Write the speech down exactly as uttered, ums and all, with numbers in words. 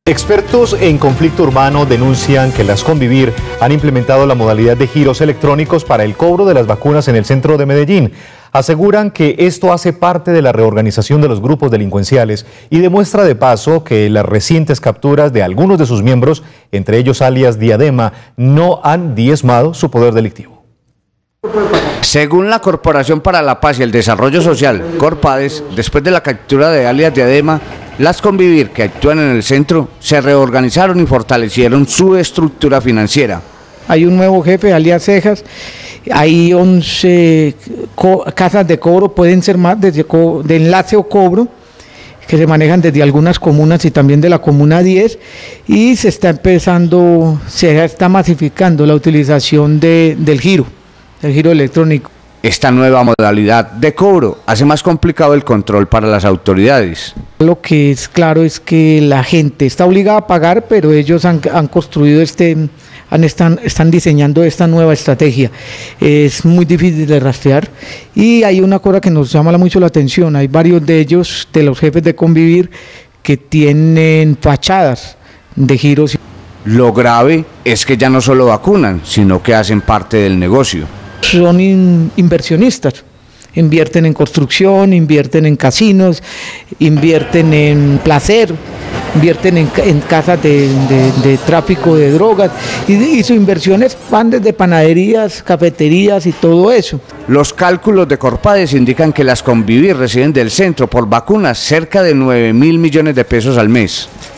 Expertos en conflicto urbano denuncian que las Convivir han implementado la modalidad de giros electrónicos para el cobro de las vacunas en el centro de Medellín. Aseguran que esto hace parte de la reorganización de los grupos delincuenciales y demuestra de paso que las recientes capturas de algunos de sus miembros, entre ellos alias Diadema, no han diezmado su poder delictivo. Según la Corporación para la Paz y el Desarrollo Social, Corpades, después de la captura de alias Diadema, las Convivir que actúan en el centro se reorganizaron y fortalecieron su estructura financiera. Hay un nuevo jefe, alias Cejas, hay once casas de cobro, pueden ser más, desde de enlace o cobro, que se manejan desde algunas comunas y también de la comuna diez, y se está empezando, se está masificando la utilización de, del giro, del giro electrónico. Esta nueva modalidad de cobro hace más complicado el control para las autoridades. Lo que es claro es que la gente está obligada a pagar, pero ellos han, han construido este, han, están, están diseñando esta nueva estrategia. Es muy difícil de rastrear y hay una cosa que nos llama mucho la atención. Hay varios de ellos, de los jefes de Convivir, que tienen fachadas de giros. Lo grave es que ya no solo vacunan, sino que hacen parte del negocio. Son in, inversionistas, invierten en construcción, invierten en casinos, invierten en placer, invierten en, en casas de, de, de tráfico de drogas y, y sus inversiones van desde panaderías, cafeterías y todo eso. Los cálculos de Corpades indican que las Convivir reciben del centro por vacunas cerca de nueve mil millones de pesos al mes.